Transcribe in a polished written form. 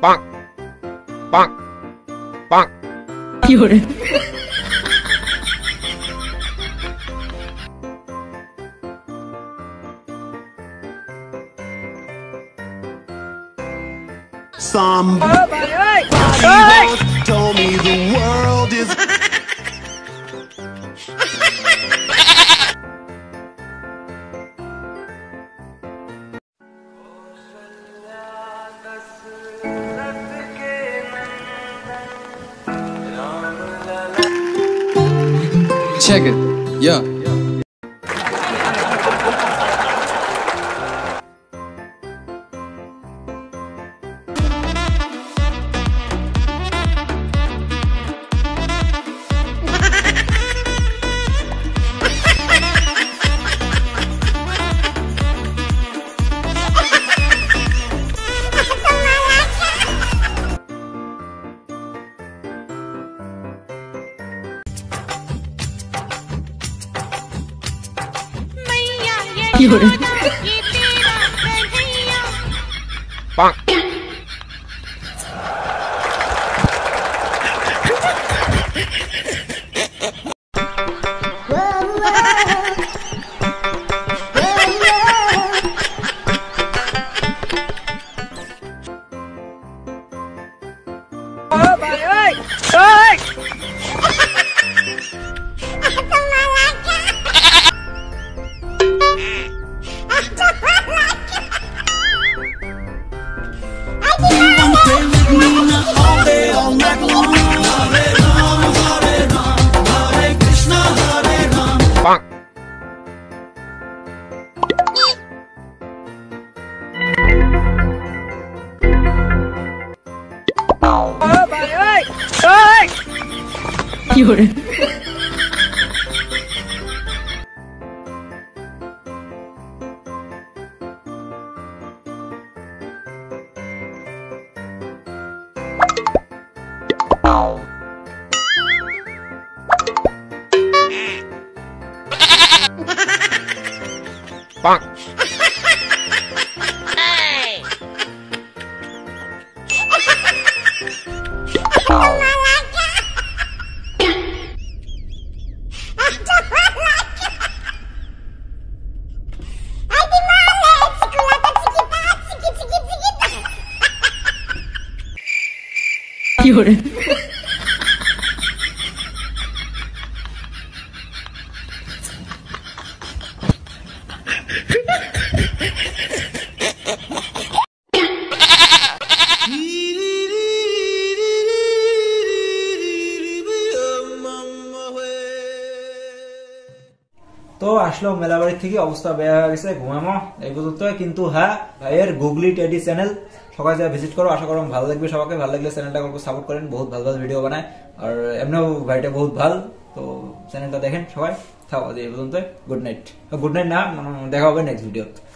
bonk, bonk, bonk. Somebody told me the world is check it. Yeah. Bonk. Bonk. তো আসলো মেলাবাড়ি থেকে অবস্থা বেয়া হয়ে গেছে, ঘুমামো এই পর্যন্ত। কিন্তু হ্যাঁ, ভাইয়ের গুগলি টেডি চ্যানেল সবাই যা ভিজিট করো, আশা করো ভালো লাগবে সবাইকে। ভালো লাগলে চ্যানেলটা সাপোর্ট করেন, বহুত ভালো ভালো ভিডিও বানায়, আর এমনিও ভাইটা বহুত ভালো। তো চ্যানেলটা দেখেন সবাই। থাও এই পর্যন্ত, গুড নাইট। গুড নাইট না, দেখা হবে নেক্সট ভিডিও।